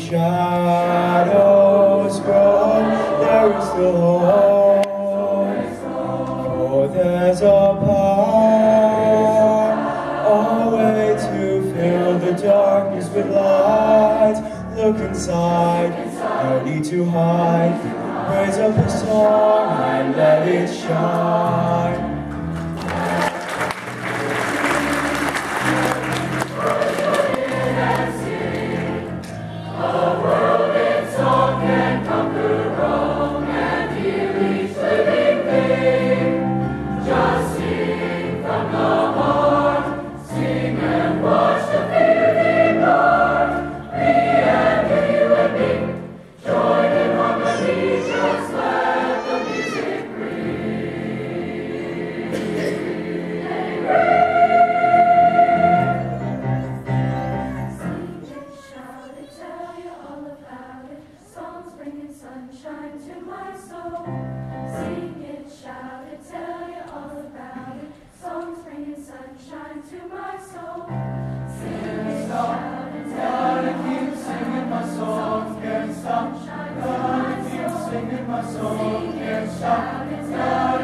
shadows grow, there is still hope. For there's a power, a way to fill the darkness with light. Look inside, no need to hide. Raise up a song and let it shine. Sunshine to my soul. Sing it, shout it, tell you all about it. Songs bringing sunshine to my soul. Sing it, shout it, tell you keep singing my song. Can't stop. Keep singing my song. Can't stop.